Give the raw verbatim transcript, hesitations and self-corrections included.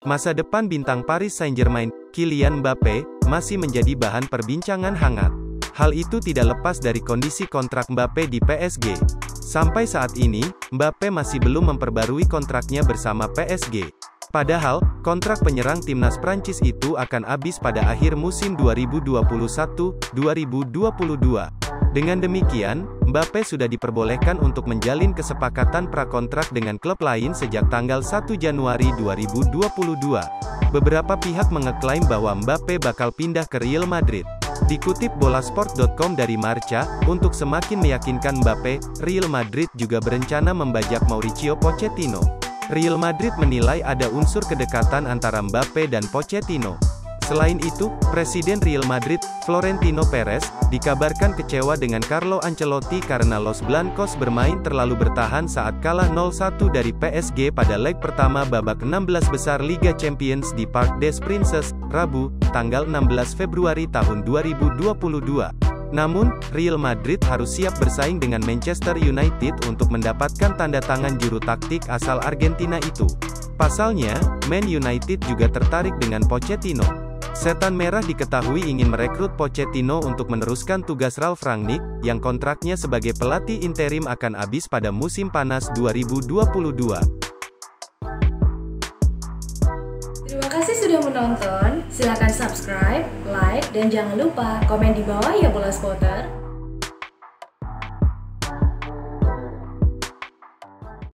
Masa depan bintang Paris Saint-Germain, Kylian Mbappé, masih menjadi bahan perbincangan hangat. Hal itu tidak lepas dari kondisi kontrak Mbappé di P S G. Sampai saat ini, Mbappé masih belum memperbarui kontraknya bersama P S G. Padahal, kontrak penyerang timnas Prancis itu akan habis pada akhir musim dua ribu dua puluh satu dua ribu dua puluh dua. Dengan demikian, Mbappé sudah diperbolehkan untuk menjalin kesepakatan prakontrak dengan klub lain sejak tanggal satu Januari dua ribu dua puluh dua. Beberapa pihak mengeklaim bahwa Mbappé bakal pindah ke Real Madrid. Dikutip bolasport dot com dari Marca, untuk semakin meyakinkan Mbappé, Real Madrid juga berencana membajak Mauricio Pochettino. Real Madrid menilai ada unsur kedekatan antara Mbappé dan Pochettino. Selain itu, Presiden Real Madrid, Florentino Perez, dikabarkan kecewa dengan Carlo Ancelotti karena Los Blancos bermain terlalu bertahan saat kalah nol satu dari P S G pada leg pertama babak enam belas besar Liga Champions di Parc des Princes, Rabu, tanggal enam belas Februari tahun dua ribu dua puluh dua. Namun, Real Madrid harus siap bersaing dengan Manchester United untuk mendapatkan tanda tangan juru taktik asal Argentina itu. Pasalnya, Man United juga tertarik dengan Pochettino. Setan Merah diketahui ingin merekrut Pochettino untuk meneruskan tugas Ralf Rangnick, yang kontraknya sebagai pelatih interim akan habis pada musim panas dua ribu dua puluh dua. Terima kasih sudah menonton, silakan subscribe, like, dan jangan lupa komen di bawah ya bola spotter.